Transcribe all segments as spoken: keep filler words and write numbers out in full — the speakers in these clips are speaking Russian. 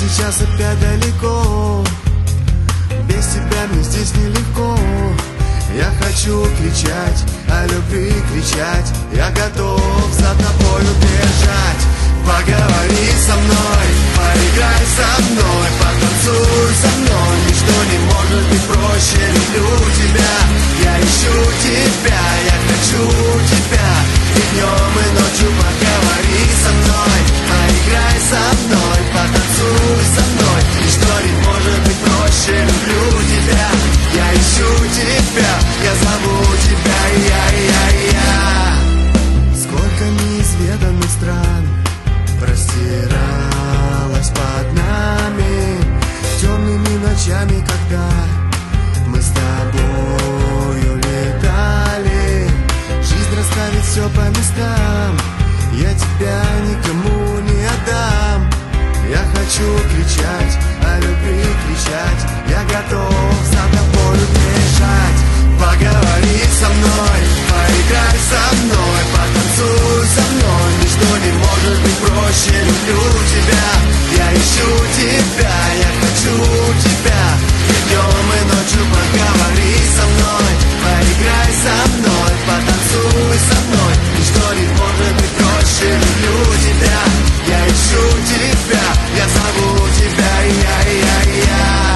сейчас опять далеко. Без тебя мне здесь нелегко. Я хочу кричать, о любви кричать. Я готов за тобою бежать. Поговори со мной, поиграй со мной, потанцуй со мной. Ничто не может быть проще, люблю тебя. Я ищу тебя, я хочу тебя. И днем, и ночью поговори со мной, поиграй со мной, потанцуй со мной. Ничто не может быть проще, люблю тебя. Я ищу тебя, я зову тебя, я, я, я. Сколько неизведанных стран простиралась под нами темными ночами, когда мы с тобою летали. Жизнь расставит все по местам, я тебя никому не отдам. Я хочу кричать, о любви кричать. Я готов за тобою бежать. Поговори со мной, поиграй со мной, потанцуй со мной. Ничто не может быть проще, люблю тебя. Я ищу тебя, я хочу тебя. И днем, и ночью поговори со мной, поиграй со мной, потанцуй со мной. Ничто не может быть проще, люблю тебя. Я ищу тебя, я зову тебя, я, я, я.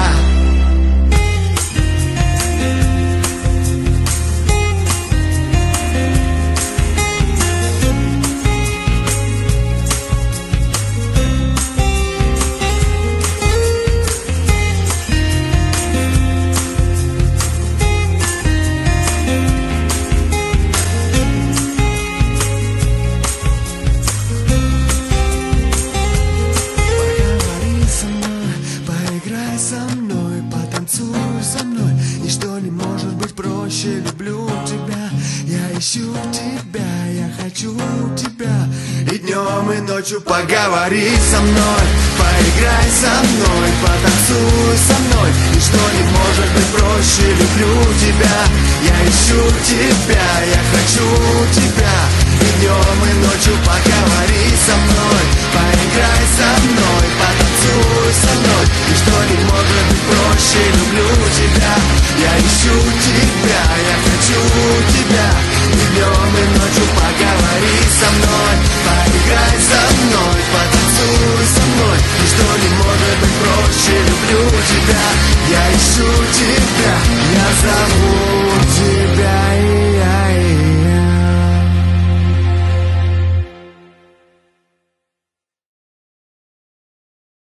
Люблю тебя, я ищу тебя, я хочу тебя. И днем, и ночью поговори со мной, поиграй со мной, потанцуй со мной. Ничто не может быть проще, люблю тебя. Я ищу тебя, я хочу тебя. И днем, и ночью поговори со мной, поиграй со мной, потанцуй со мной. Ничто не может быть проще, люблю тебя. Я ищу тебя, я хочу тебя. И днем, и ночью поговори со мной, поиграй со мной, потанцуй со мной. Ничто не может быть проще, люблю тебя. Я ищу тебя, я зову